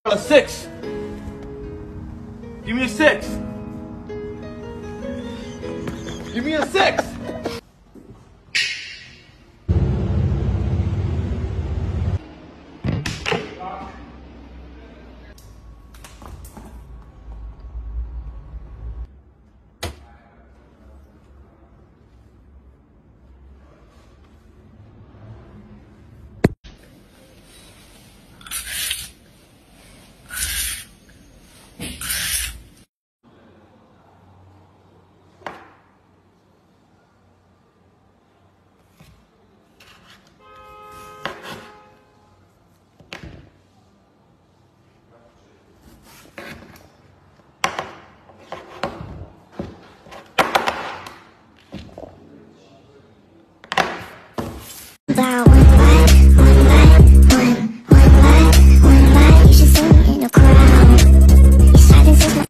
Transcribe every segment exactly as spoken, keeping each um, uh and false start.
A six. Give me a six. Give me a six. That one light, one light, one, one light, one light. You should sing in a crowd. Your silence is my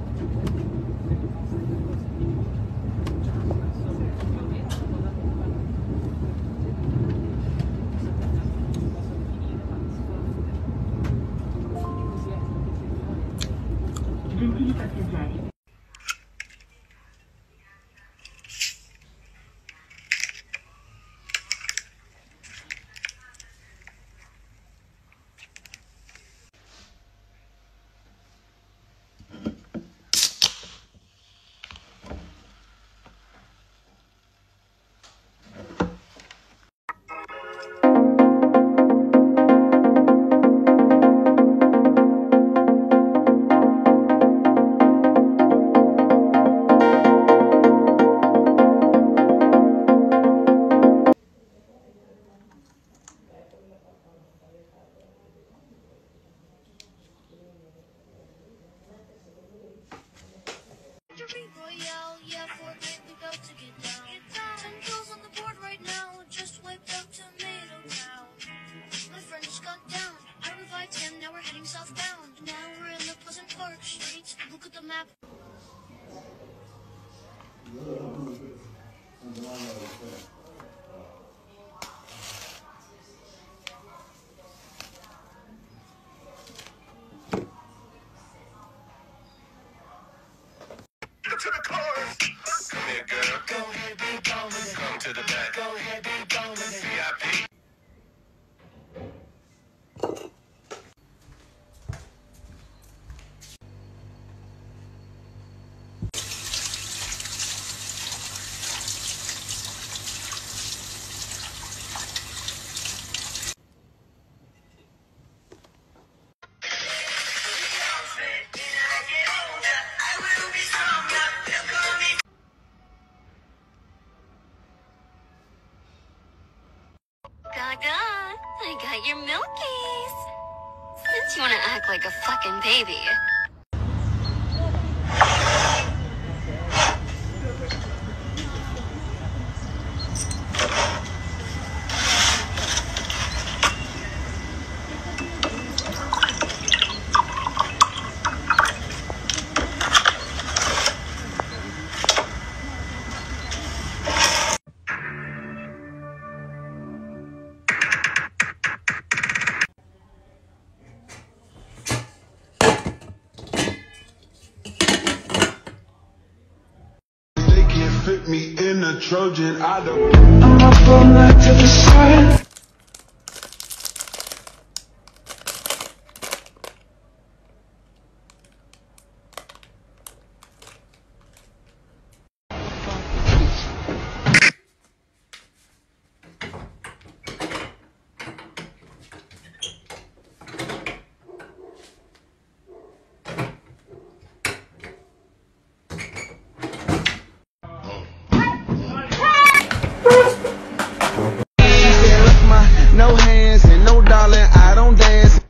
Royale, yeah, Fortnite, we about to get down. Ten kills on the board right now, just wiped out Tomato Town. My friend just got down, I revived him, now we're heading southbound. Now we're in the Pleasant Park streets, look at the map. To the chorus. Come here, girl. Go ahead, be gone with it. Come to the back. Go ahead, be gone with it. V I P. Gaga, I got your milkies. Since you want to act like a fucking baby. Fit me in a Trojan, I don't. I'm up all night to the sun. No hands and no darling, I don't dance.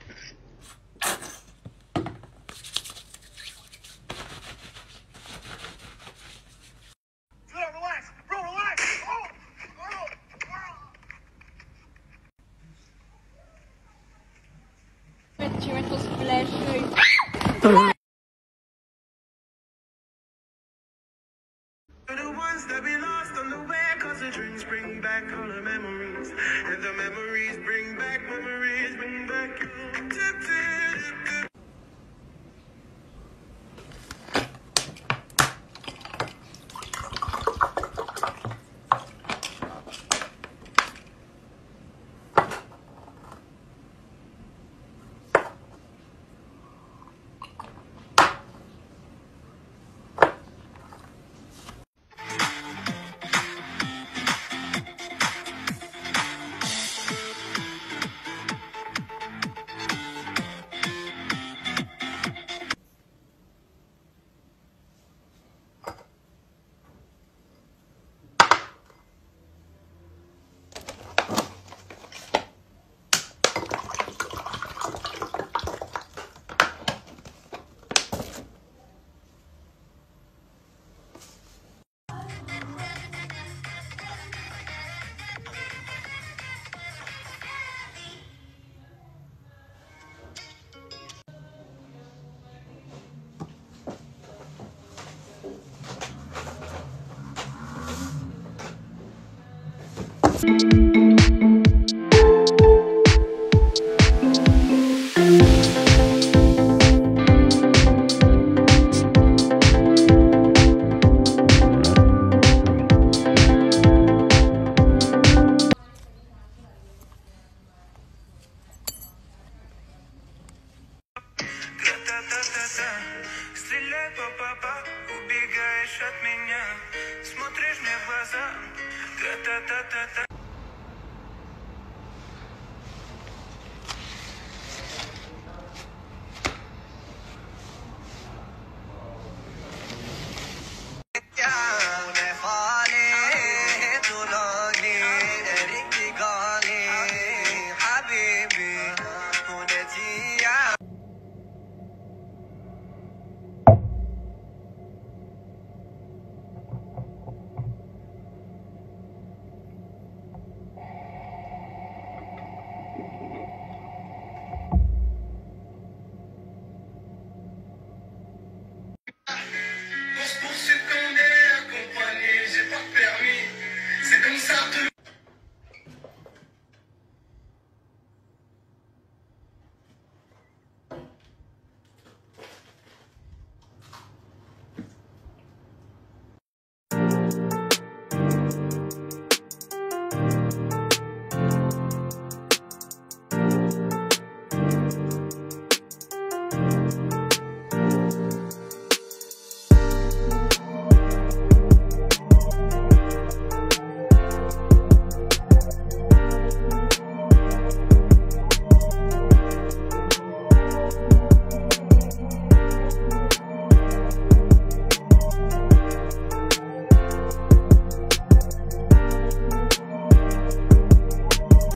Relax, bro, relax. Oh, oh, Ci metto splash. The ones that be lost on the way, cause the drinks bring back all the memories. And the memories bring back, memories bring back you. Та-та-та-та-та, стреляй, папа, убегаешь от меня, смотришь мне в глаза. Та-та-та-та-та,